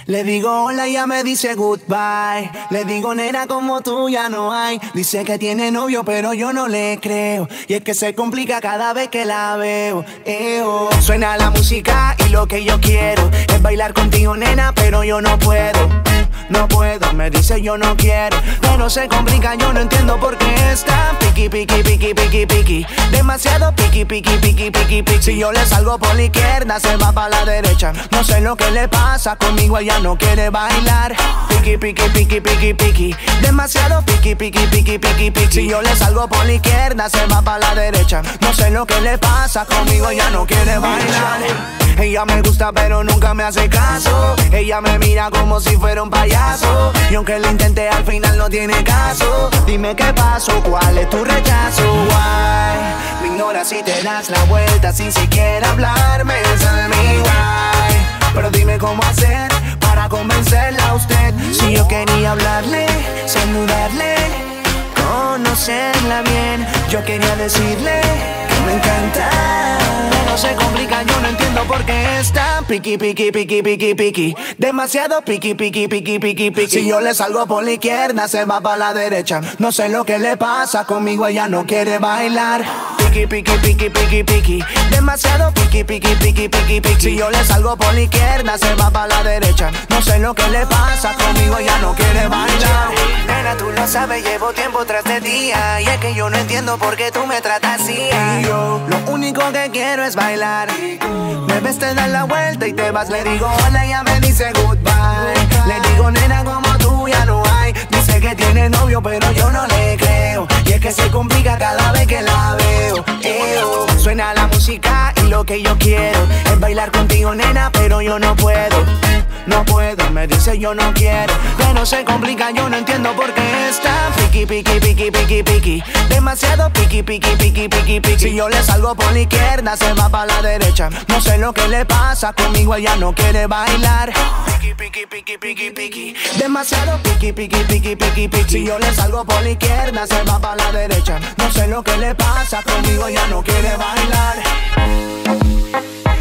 Le digo hola y ella me dice goodbye. Le digo nena como tú ya no hay. Dice que tiene novio pero yo no le creo. Y es que se complica cada vez que la veo. Suena la música y lo que yo quiero es bailar contigo nena pero yo no puedo. No puedo, me dice yo no quiero. Pero se complica, yo no entiendo por qué está piqui, piqui, piqui, piqui, piqui. Demasiado piqui, piqui, piqui, piqui, piqui. Si yo le salgo por la izquierda, se va para la derecha. No sé lo que le pasa, conmigo ella no quiere bailar. Piqui, piqui, piqui, piqui, piqui. Demasiado piqui, piqui, piqui, piqui, piqui. Si yo le salgo por la izquierda, se va para la derecha. No sé lo que le pasa, conmigo ella no quiere bailar. Ella me gusta pero nunca me hace caso. Ella me mira como si fuera un payaso. Y aunque lo intenté al final no tiene caso. Dime qué pasó, cuál es tu rechazo. Why? Me ignoras si te das la vuelta sin siquiera hablarme. Tell me why. Pero dime cómo hacer para convencerla a usted. Si yo quería hablarle, saludarle, conocerla bien. Yo quería decirle que me encanta. No se complica, yo no entiendo por qué está piqui, piqui, piqui, piqui, piqui. Demasiado piqui, piqui, piqui, piqui, piqui. Si yo le salgo por la izquierda, se va para la derecha. No sé lo que le pasa, conmigo ella no quiere bailar. Piqui, piqui, piqui, piqui, piqui. Demasiado piqui, piqui, piqui, piqui, piqui. Si yo le salgo por la izquierda, se va para la derecha. No sé lo que le pasa, conmigo ella no quiere bailar. Nena, tú lo sabes, llevo tiempo tras de ti. Y es que yo no entiendo por qué tú me tratas así. Y yo lo único que quiero es bailar. Me ves, te das la vuelta y te vas. Le digo hola y ella me dice goodbye. Le digo nena como tú ya no hay. Dice que tiene novio pero yo no le creo. Y es que se complica cada vez que la veo. Suena la música y lo que yo quiero es bailar contigo nena pero yo no puedo. No puedo, me dice yo no quiero. Pero se complica, yo no entiendo por qué está piqui, piqui, piqui, piqui, piqui. Demasiado piqui, piqui, piqui, piqui, piqui. Si yo le salgo por la izquierda, se va para la derecha. No sé lo que le pasa, conmigo ella no quiere bailar. Piqui, piqui, piqui, piqui, piqui. Demasiado piqui, piqui, piqui, piqui, piqui. Si yo le salgo por la izquierda, se va para la derecha. No sé lo que le pasa, conmigo ella no quiere bailar.